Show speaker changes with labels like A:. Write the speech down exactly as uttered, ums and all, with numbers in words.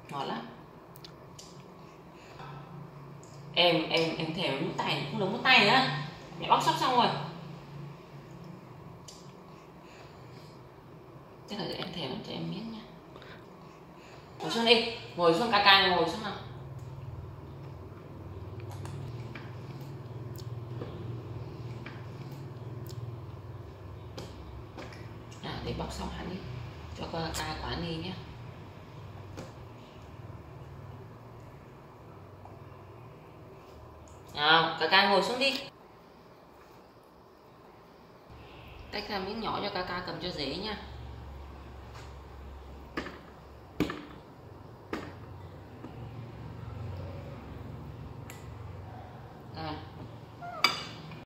A: Ngon lắm. Em em em thèm mút tay, không được mút tay nữa. Mẹ bóc sóc xong rồi. Thế là em thèm cho em miếng nha. Ngồi xuống đi, ngồi xuống KaKa, ngồi xuống nào. À, để bóc xong hẳn đi, cho KaKa quả đi nhé. Nào, KaKa ngồi xuống đi. Tách ra miếng nhỏ cho KaKa cầm cho dễ nha.